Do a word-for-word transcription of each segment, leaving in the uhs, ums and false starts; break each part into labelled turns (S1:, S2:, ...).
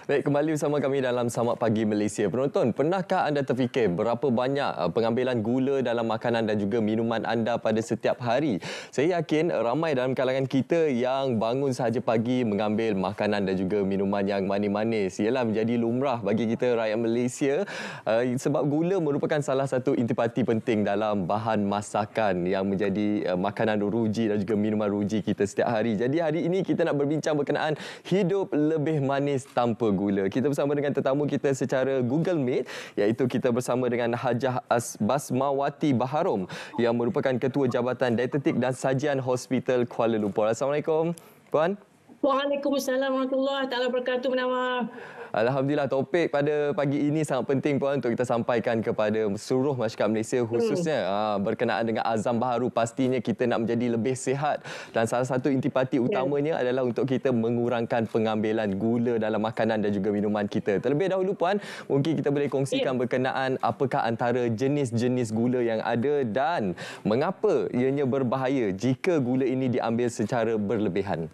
S1: Baik, kembali bersama kami dalam Samak Pagi Malaysia. Penonton, pernahkah anda terfikir berapa banyak pengambilan gula dalam makanan dan juga minuman anda pada setiap hari? Saya yakin ramai dalam kalangan kita yang bangun sahaja pagi mengambil makanan dan juga minuman yang manis-manis. Ialah menjadi lumrah bagi kita rakyat Malaysia sebab gula merupakan salah satu intipati penting dalam bahan masakan yang menjadi makanan ruji dan juga minuman ruji kita setiap hari. Jadi hari ini kita nak berbincang berkenaan hidup lebih manis tanpa gula. Kita bersama dengan tetamu kita secara Google Meet, iaitu kita bersama dengan Hajah Basmawati Baharom yang merupakan Ketua Jabatan Dietetik dan Sajian Hospital Kuala Lumpur. Assalamualaikum, Puan.
S2: Waalaikumsalam warahmatullahi taala wabarakatuh, Menawar.
S1: Alhamdulillah, topik pada pagi ini sangat penting, Puan, untuk kita sampaikan kepada seluruh masyarakat Malaysia, khususnya hmm. aa, berkenaan dengan azam baharu. Pastinya kita nak menjadi lebih sihat dan salah satu intipati utamanya yeah. adalah untuk kita mengurangkan pengambilan gula dalam makanan dan juga minuman kita. Terlebih dahulu, Puan, mungkin kita boleh kongsikan yeah. berkenaan apakah antara jenis-jenis gula yang ada dan mengapa ianya berbahaya jika gula ini diambil secara berlebihan.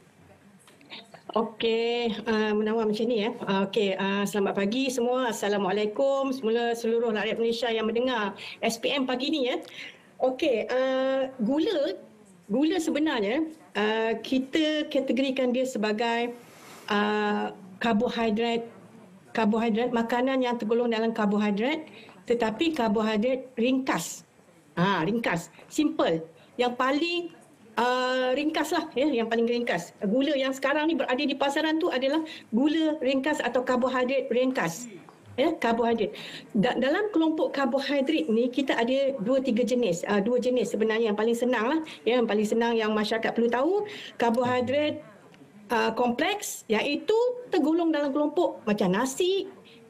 S2: Okey, uh, Menawar macam ni ya. Uh, Okey, uh, selamat pagi semua. Assalamualaikum semula seluruh rakyat Malaysia yang mendengar S P M pagi ni ya. Okey, uh, gula gula sebenarnya uh, kita kategorikan dia sebagai uh, karbohidrat karbohidrat makanan yang tergolong dalam karbohidrat, tetapi karbohidrat ringkas. Ah, ha, ringkas, simple. Yang paling Uh, ringkas lah ya, yang paling ringkas. Gula yang sekarang ni berada di pasaran tu adalah gula ringkas atau karbohidrat ringkas. Ya, karbohidrat. Da- dalam kelompok karbohidrat ni kita ada dua tiga jenis. Uh, dua jenis sebenarnya yang paling senang lah. Ya, yang paling senang yang masyarakat perlu tahu. Karbohidrat uh, kompleks, iaitu tergolong dalam kelompok macam nasi,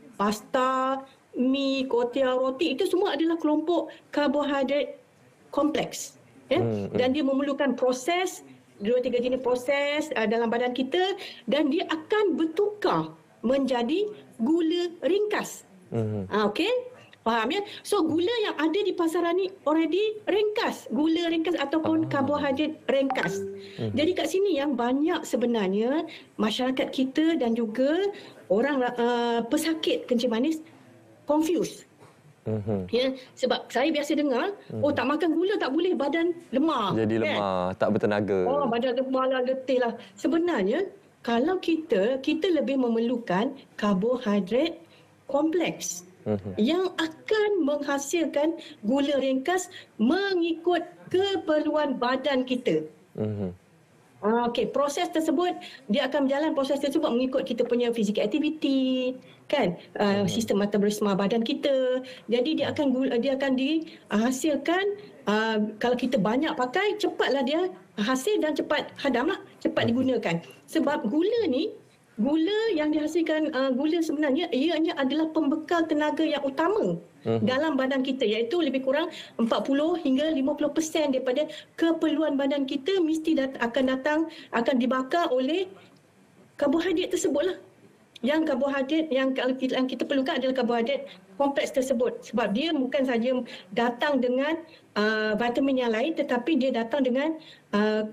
S2: pasta, mi, kuotiao, roti. Itu semua adalah kelompok karbohidrat kompleks. Ya? Hmm, hmm. Dan dia memerlukan proses, dua tiga jenis proses uh, dalam badan kita, dan dia akan bertukar menjadi gula ringkas. Hmm. Uh, Okey? Faham ya? So gula yang ada di pasaran ni already ringkas, gula ringkas ataupun oh. karbohidrat ringkas. Hmm. Jadi kat sini yang banyak sebenarnya masyarakat kita dan juga orang uh, pesakit kencing manis confused. Mm-hmm. Ya, sebab saya biasa dengar, mm-hmm. oh tak makan gula tak boleh, badan lemah.
S1: Jadi lemah, kan? Tak bertenaga.
S2: Oh, badan lemah lah, letih lah. Sebenarnya, kalau kita, kita lebih memerlukan karbohidrat kompleks mm-hmm. yang akan menghasilkan gula ringkas mengikut keperluan badan kita. Mm-hmm. Okey, proses tersebut dia akan berjalan proses tersebut mengikut kita punya physical activity, kan? Uh, hmm. Sistem metabolisme badan kita. Jadi dia akan dia akan dihasilkan uh, kalau kita banyak pakai, cepatlah dia hasil dan cepat hadam lah, cepat digunakan. Sebab gula ni, gula yang dihasilkan uh, gula sebenarnya ianya adalah pembekal tenaga yang utama uh-huh. dalam badan kita, iaitu lebih kurang empat puluh hingga lima puluh peratus daripada keperluan badan kita mesti dat- akan datang akan dibakar oleh karbohidrat tersebutlah. Yang karbohidrat yang kita, yang kita perlukan adalah karbohidrat kompleks tersebut, sebab dia bukan saja datang dengan uh, vitamin yang lain, tetapi dia datang dengan uh,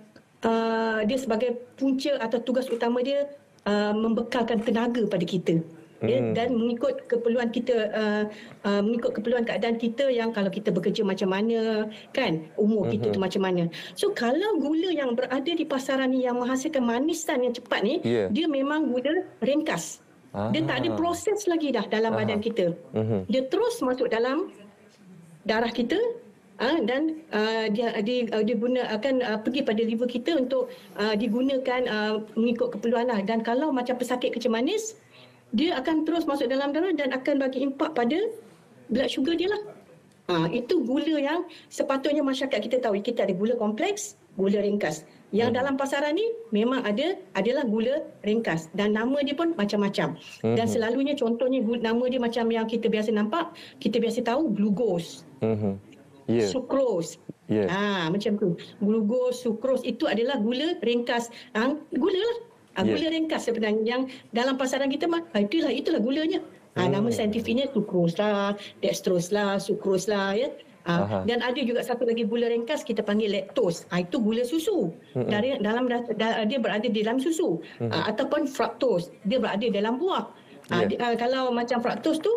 S2: uh, dia sebagai punca atau tugas utama dia Uh, membekalkan tenaga pada kita, hmm. ya, dan mengikut keperluan kita, uh, uh, mengikut keperluan keadaan kita, yang kalau kita bekerja macam mana, kan, umur hmm. kita tu macam mana. So kalau gula yang berada di pasaran ni yang menghasilkan manisan yang cepat ni, yeah. dia memang gula ringkas. Ah. Dia tak ada proses lagi dah dalam ah. badan kita. Hmm. Dia terus masuk dalam darah kita. Uh, dan uh, dia dia uh, dia guna akan uh, pergi pada liver kita untuk uh, digunakan uh, mengikut keperluan lah. Dan kalau macam pesakit kencing manis, dia akan terus masuk dalam darah dan akan bagi impak pada blood sugar dia lah. Uh, itu gula yang sepatutnya masyarakat kita tahu. Kita ada gula kompleks, gula ringkas. Yang hmm. dalam pasaran ni memang ada adalah gula ringkas, dan nama dia pun macam-macam. Hmm. Dan selalunya contohnya nama dia macam yang kita biasa nampak, kita biasa tahu glucose. Hmm. Yeah. Sukrose. Yeah. Ha, macam tu. Glucose, sukrose itu adalah gula ringkas. Ha, gula lah. Ha, yeah. Gula ringkas sebenarnya yang dalam pasaran kita mah, itulah itulah gulanya. Ha, hmm. Nama saintifiknya sukrose lah, dextrose lah, sukrose lah, ya. Ha, dan ada juga satu lagi gula ringkas kita panggil lactose. Ha, itu gula susu. Hmm. Dari dalam dia berada di dalam susu. Hmm. Ha, ataupun fructose, dia berada dalam buah. Ah,
S1: Ya.
S2: di- ah, kalau macam fructose tu,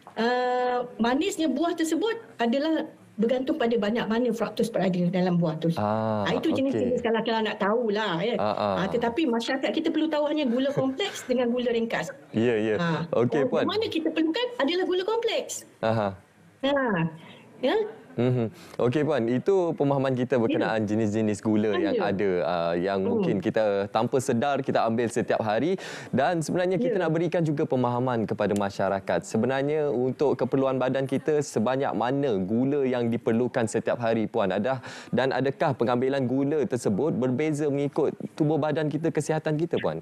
S2: uh, manisnya buah tersebut adalah bergantung pada banyak mana fructose berada dalam buah tu.
S1: Ah,
S2: Ah, itu jenis-jenis
S1: okey.
S2: kalau kalau nak tahulah ya.
S1: Ah,
S2: Ah,
S1: ah.
S2: tetapi masyarakat kita perlu tahu hanya gula kompleks dengan gula ringkas.
S1: Ya, ya.
S2: Ha,
S1: Okey,
S2: yang
S1: Puan.
S2: mana kita perlukan adalah gula kompleks.
S1: Aha.
S2: Ha. Ya.
S1: Mhm. Okey Puan, itu pemahaman kita
S2: Ya.
S1: berkenaan jenis-jenis gula yang
S2: Ada.
S1: ada uh, yang
S2: Hmm.
S1: mungkin kita tanpa sedar kita ambil setiap hari, dan sebenarnya kita
S2: Ya.
S1: nak berikan juga pemahaman kepada masyarakat. Sebenarnya untuk keperluan badan kita sebanyak mana gula yang diperlukan setiap hari Puan? Ada dan adakah pengambilan gula tersebut berbeza mengikut tubuh badan kita, kesihatan kita Puan?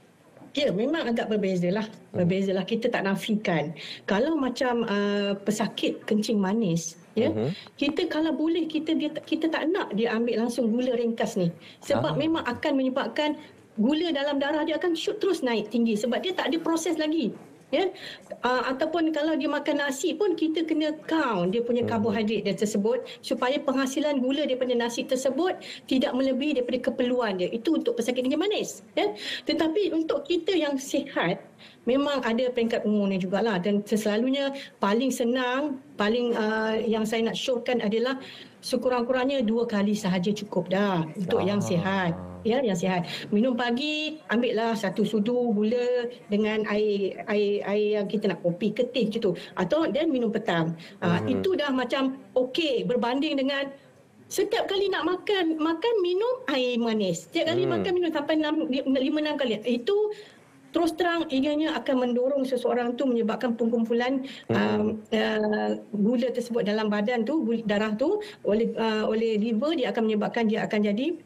S2: Ya, memang agak berbezalah. Berbezalah. Kita tak nafikan. Kalau macam uh, pesakit kencing manis, ya,
S1: Mhm.
S2: kita kalau boleh kita dia, kita tak nak dia ambil langsung gula ringkas ni. Sebab
S1: Ah.
S2: memang akan menyebabkan gula dalam darah dia akan shoot terus naik tinggi sebab dia tak ada proses lagi. Ya, uh, ataupun kalau dia makan nasi pun kita kena count dia punya karbohidrat dia tersebut supaya penghasilan gula daripada nasi tersebut tidak melebihi daripada keperluan dia. Itu untuk pesakit kencing manis, ya. Tetapi untuk kita yang sihat, memang ada peringkat umurnya jugalah, dan selalunya paling senang, paling uh, yang saya nak showkan adalah sekurang-kurangnya dua kali sahaja cukup dah untuk yang
S1: Ah.
S2: sihat. Ya, yang sihat. Minum pagi, ambillah satu sudu gula dengan air air air yang kita nak, kopi ke teh macam tu. Atau dan minum petang. Ah,
S1: Mhm.
S2: itu dah macam okey berbanding dengan setiap kali nak makan, makan minum air manis. Setiap kali
S1: Hmm.
S2: makan minum sampai lima enam kali. Itu terus terang ianya akan mendorong seseorang tu menyebabkan pengkumpulan um, uh, gula tersebut dalam badan tu, gula darah tu oleh uh, oleh liver, dia akan menyebabkan dia akan jadi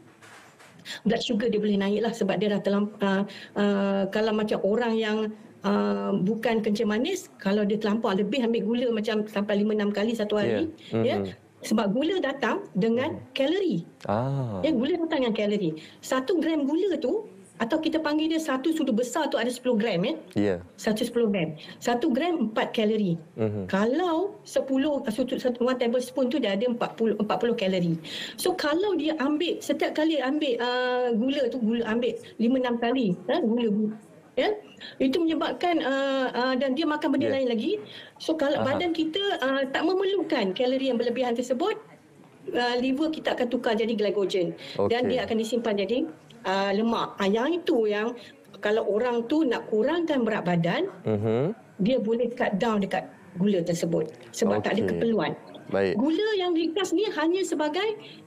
S2: blood sugar dia boleh naik lah sebab dia dah terlamp, uh, uh, kalau macam orang yang uh, bukan kencing manis, kalau dia terlampau lebih ambil gula macam sampai lima enam kali satu hari,
S1: Ya.
S2: ya,
S1: Mhm.
S2: sebab gula datang dengan kalori.
S1: Ah.
S2: Ya, gula datang dengan kalori. Satu gram gula tu, atau kita panggil dia satu sudu besar tu ada sepuluh gram, ya.
S1: Ya.
S2: Satu sepuluh gram. Satu gram empat kalori.
S1: Mhm.
S2: Kalau sepuluh, satu, satu one tablespoon tu dia ada empat puluh, empat puluh kalori. So kalau dia ambil, setiap kali ambil uh, gula tu, gula ambil lima enam kali, ha, gula, gula. Ya, itu menyebabkan uh, uh, dan dia makan benda
S1: Ya.
S2: lain lagi. So kalau
S1: Aha.
S2: badan kita uh, tak memerlukan kalori yang berlebihan tersebut, uh, liver kita akan tukar jadi glycogen, dan
S1: Okey.
S2: dia akan disimpan jadi uh, lemak. Ah, yang itu yang kalau orang tu nak kurangkan berat badan,
S1: Mhm.
S2: dia boleh cut down dekat gula tersebut sebab tak ada
S1: Okey.
S2: keperluan.
S1: Baik.
S2: Gula yang ringkas ni hanya sebagai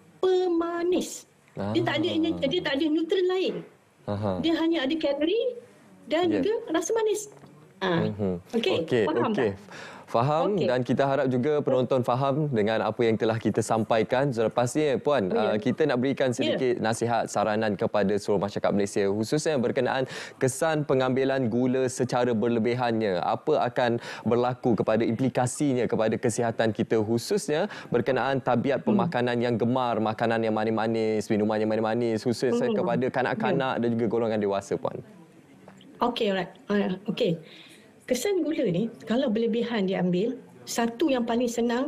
S2: pemanis. Dia tak ada
S1: Ah.
S2: dia tak ada nutrien lain.
S1: Aha.
S2: Dia hanya ada kalori dan
S1: Ya.
S2: juga rasa manis. Ah.
S1: Mhm.
S2: Okey,
S1: Okey,
S2: faham
S1: okey.
S2: tak?
S1: Faham,
S2: Okey.
S1: dan kita harap juga penonton faham dengan apa yang telah kita sampaikan. Selepasnya Puan,
S2: Ya.
S1: uh, kita nak berikan sedikit nasihat saranan kepada seluruh masyarakat Malaysia, khususnya berkenaan kesan pengambilan gula secara berlebihannya. Apa akan berlaku kepada implikasinya kepada kesihatan kita, khususnya berkenaan tabiat pemakanan yang gemar, makanan yang manis-manis, minuman yang manis-manis, khususnya
S2: Hmm.
S1: kepada kanak-kanak dan juga golongan dewasa Puan.
S2: Okey, alright. Uh, Okey. Kesan gula ni, kalau berlebihan diambil, satu yang paling senang,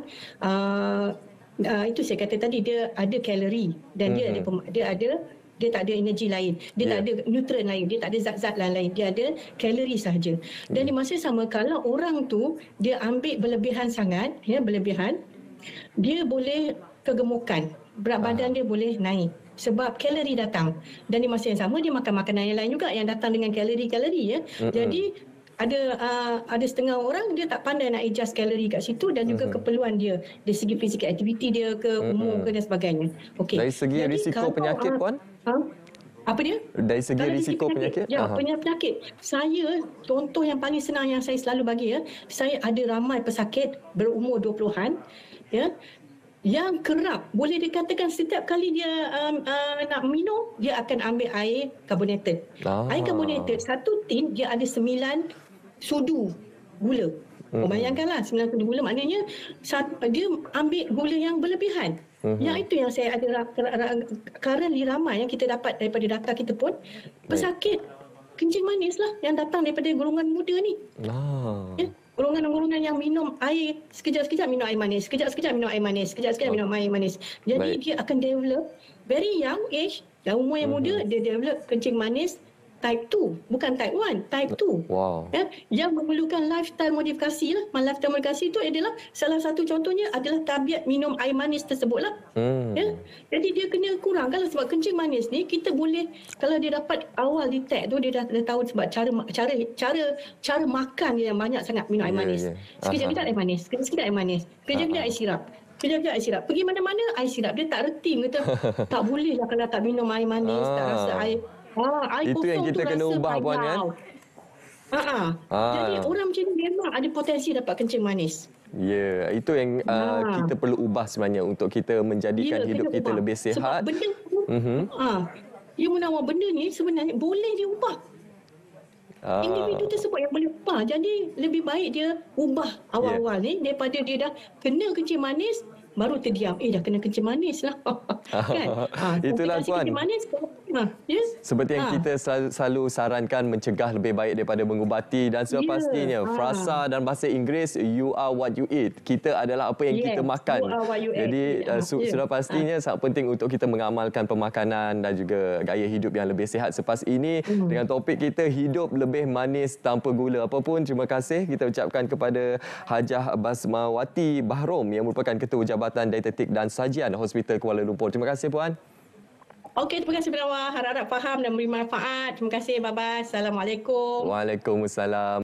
S2: uh, uh, itu saya kata tadi, dia ada kalori dan dia ada
S1: Mhm.
S2: pem- dia ada dia tak ada energi lain, dia
S1: Ya.
S2: tak ada nutrien lain, dia tak ada zat-zat lain-lain, dia ada kalori sahaja. Dan di masa yang sama, kalau orang tu dia ambil berlebihan sangat, ya, berlebihan, dia boleh kegemukan, berat badan dia boleh naik sebab kalori datang. Dan di masa yang sama dia makan makanan yang lain juga yang datang dengan kalori-kalori, ya.
S1: Mm-mm.
S2: Jadi ada uh, ada setengah orang dia tak pandai nak adjust kalori kat situ, dan juga
S1: Mhm.
S2: keperluan dia dari segi physical activity dia ke, umur ke dan sebagainya. Okey.
S1: Dari segi
S2: Jadi
S1: risiko
S2: kalau,
S1: penyakit,
S2: uh,
S1: Puan?
S2: Ha? Apa dia?
S1: Dari segi
S2: Kalau
S1: risiko penyakit?
S2: Ya,
S1: Aha.
S2: punya penyakit. Saya, contoh yang paling senang yang saya selalu bagi, ya, saya ada ramai pesakit berumur dua puluhan, ya, yang kerap, boleh dikatakan setiap kali dia um, uh, nak minum, dia akan ambil air carbonated.
S1: Ah.
S2: Air carbonated, satu tin dia ada sembilan sudu gula.
S1: Mhm.
S2: Oh, bayangkanlah sembilan sudu gula, maknanya sat- dia ambil gula yang berlebihan.
S1: Mhm.
S2: Yang itu yang saya ada ra- ra- ra- currently ramai yang kita dapat daripada data kita pun, pesakit kencing manis lah yang datang daripada golongan muda ni.
S1: Ah.
S2: Ya, golongan-golongan yang minum air, sekejap-sekejap minum air manis, sekejap-sekejap minum air manis, sekejap-sekejap minum air manis. Jadi
S1: Baik.
S2: dia akan develop very young age, dan umur yang muda, dia develop kencing manis type two, bukan type one, type two.
S1: Wow.
S2: Ya, yang memerlukan lifestyle modifikasi lah. Lifestyle modifikasi itu adalah salah satu contohnya adalah tabiat minum air manis tersebutlah.
S1: Hmm.
S2: Ya. Jadi dia kena kurang. Kalau sebab kencing manis ni kita boleh, kalau dia dapat awal detect tu, dia dah, dah tahu sebab cara cara cara cara makan dia yang banyak sangat minum air
S1: Ya,
S2: manis.
S1: ya.
S2: Sekejap-kejap air manis, sekejap-kejap air manis, sekejap-kejap air sirap. Kejap-kejap air sirap. Pergi mana-mana air sirap. Dia tak reti, kata tak boleh lah kalau tak minum air manis, tak
S1: Ah.
S2: rasa air. Ah, air
S1: Itu yang
S2: kosong
S1: kita
S2: tu
S1: kena
S2: rasa
S1: ubah, Puan, kan?
S2: payau. Ha ah.
S1: Ah.
S2: Jadi orang macam ni memang ada potensi dapat kencing manis.
S1: Ya, itu yang uh,
S2: Ah.
S1: kita perlu ubah sebenarnya untuk kita menjadikan
S2: Ya,
S1: hidup
S2: kena
S1: kita
S2: ubah.
S1: lebih
S2: Sebab
S1: sihat.
S2: benda
S1: Mhm.
S2: ah, ya Munawar, benda ni sebenarnya boleh diubah.
S1: Ah.
S2: Individu tersebut yang boleh ubah. Jadi lebih baik dia ubah awal-awal ni daripada dia dah kena kencing manis baru terdiam. Eh, dah kena kencing manis lah. Kan? Ah,
S1: Itulah,
S2: komplikasi
S1: Puan.
S2: kencing manis. Ah, ya?
S1: Seperti yang
S2: Ah.
S1: kita selalu, selalu sarankan, mencegah lebih baik daripada mengubati, dan sudah
S2: Ya.
S1: pastinya
S2: Ah.
S1: frasa dan bahasa Inggeris, you are what you eat. Kita adalah apa yang
S2: Yes,
S1: kita makan.
S2: you are what you eat.
S1: Jadi uh,
S2: Ah,
S1: su-
S2: ya.
S1: sudah pastinya sangat penting untuk kita mengamalkan pemakanan dan juga gaya hidup yang lebih sihat. Selepas ini
S2: Hmm.
S1: dengan topik kita hidup lebih manis tanpa gula. Apapun, terima kasih kita ucapkan kepada Hajah Basmawati Bahrom yang merupakan Ketua Jabatan Dietetik dan Sajian Hospital Kuala Lumpur. Terima kasih, Puan.
S2: Okey, terima kasih Munawar. Harap-harap faham dan memberi manfaat. Terima kasih. Bye-bye. Assalamualaikum.
S1: Waalaikumsalam.